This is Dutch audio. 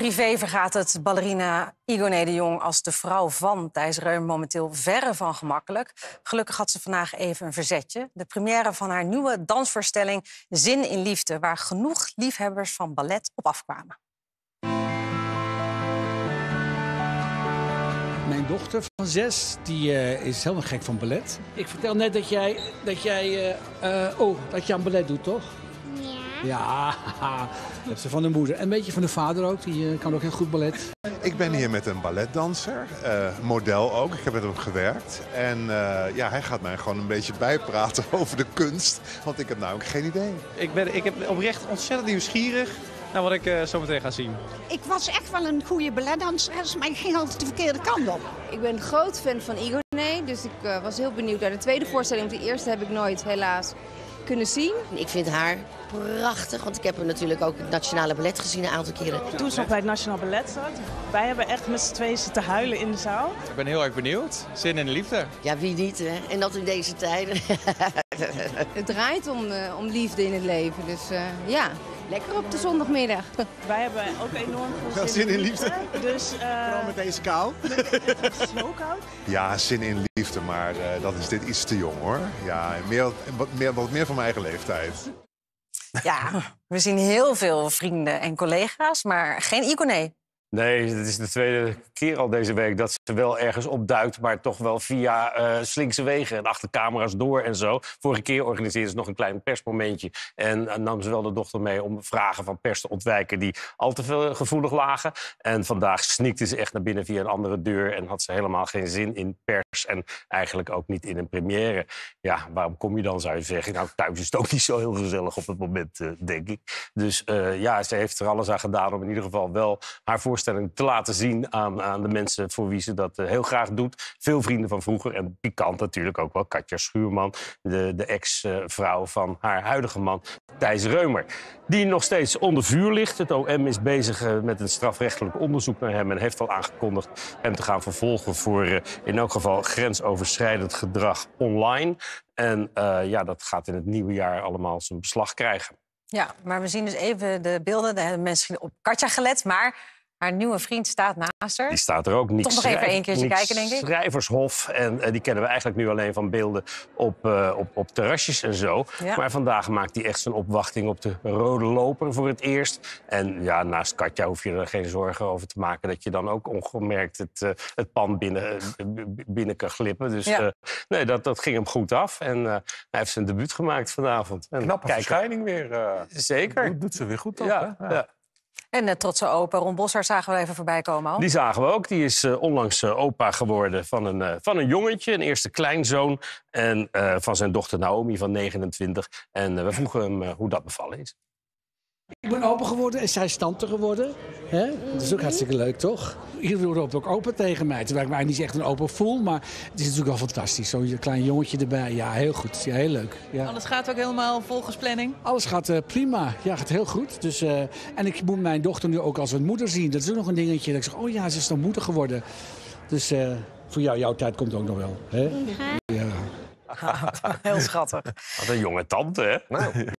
Privé vergaat het ballerina Igoné de Jong als de vrouw van Thijs Reumer momenteel verre van gemakkelijk. Gelukkig had ze vandaag even een verzetje. De première van haar nieuwe dansvoorstelling Zin in Liefde, waar genoeg liefhebbers van ballet op afkwamen. Mijn dochter van 6, die is helemaal gek van ballet. Ik vertel net dat jij aan ballet doet, toch? Ja, dat heeft ze van de moeder. En een beetje van de vader ook, die kan ook heel goed ballet. Ik ben hier met een balletdanser, model ook. Ik heb met hem gewerkt. En hij gaat mij gewoon een beetje bijpraten over de kunst. Want ik heb namelijk geen idee. Ik heb oprecht ontzettend nieuwsgierig naar wat ik zo meteen ga zien. Ik was echt wel een goede balletdanseres, maar ik ging altijd de verkeerde kant op. Ik ben groot fan van Igoné, dus ik was heel benieuwd naar de tweede voorstelling. De eerste heb ik nooit, helaas, kunnen zien. Ik vind haar prachtig, want ik heb hem natuurlijk ook het Nationale Ballet gezien een aantal keren. Toen ze nog bij het Nationaal Ballet zat, wij hebben echt met z'n tweeën zitten huilen in de zaal. Ik ben heel erg benieuwd. Zin in de liefde. Ja, wie niet, hè? En dat in deze tijden. Het draait om liefde in het leven, dus ja, lekker op de zondagmiddag. Wij hebben ook enorm veel zin in liefde. Dus, Vooral met deze kou. Het is zo koud. Ja, zin in liefde, maar dat is dit iets te jong, hoor. Ja, wat meer van mijn eigen leeftijd. Ja, we zien heel veel vrienden en collega's, maar geen Igoné. Nee, het is de tweede keer al deze week dat ze wel ergens opduikt, maar toch wel via slinkse wegen en achter camera's door en zo. Vorige keer organiseerde ze nog een klein persmomentje en nam ze wel de dochter mee om vragen van pers te ontwijken die al te veel gevoelig lagen. En vandaag sneakte ze echt naar binnen via een andere deur en had ze helemaal geen zin in pers en eigenlijk ook niet in een première. Ja, waarom kom je dan, zou je zeggen? Nou, thuis is het ook niet zo heel gezellig op het moment, denk ik. Dus ze heeft er alles aan gedaan om in ieder geval wel haar voorstelling te laten zien aan de mensen voor wie ze dat heel graag doet. Veel vrienden van vroeger en pikant natuurlijk ook wel. Katja Schuurman, de ex-vrouw van haar huidige man Thijs Reumer. Die nog steeds onder vuur ligt. Het OM is bezig met een strafrechtelijk onderzoek naar hem en heeft al aangekondigd hem te gaan vervolgen voor in elk geval grensoverschrijdend gedrag online. En dat gaat in het nieuwe jaar allemaal zijn beslag krijgen. Ja, maar we zien dus even de beelden. Daar hebben mensen op Katja gelet, maar haar nieuwe vriend staat naast haar. Die staat er ook. Nick Toch nog even één keertje kijken, denk ik. Schrijvershof. En die kennen we eigenlijk nu alleen van beelden op terrasjes en zo. Ja. Maar vandaag maakt hij echt zijn opwachting op de Rode Loper voor het eerst. En ja, naast Katja hoef je er geen zorgen over te maken dat je dan ook ongemerkt het pand binnen kan glippen. Dus nee, dat ging hem goed af. En hij heeft zijn debuut gemaakt vanavond. En Knappe verschijning weer. Zeker. Doet ze weer goed, toch? Ja, hè? ja. En de trotse opa Ron Bossard zagen we even voorbij komen al. Die zagen we ook. Die is onlangs opa geworden van een jongetje, een eerste kleinzoon. En van zijn dochter Naomi van 29. En we vroegen hem hoe dat bevallen is. Ik ben open geworden en zij is tante geworden. Hè? Dat is ook hartstikke leuk, toch? Iedereen roept ook open tegen mij. Terwijl ik mij niet echt een open voel, maar het is natuurlijk wel fantastisch. Zo'n klein jongetje erbij. Ja, heel goed. Ja, heel leuk. Ja. Alles gaat ook helemaal volgens planning? Alles gaat prima. Ja, gaat heel goed. Dus, en ik moet mijn dochter nu ook als een moeder zien. Dat is ook nog een dingetje. Dat ik zeg, oh ja, ze is dan moeder geworden. Dus voor jouw tijd komt het ook nog wel. Hè? Ja. Heel schattig. Wat een jonge tante, hè? Nou.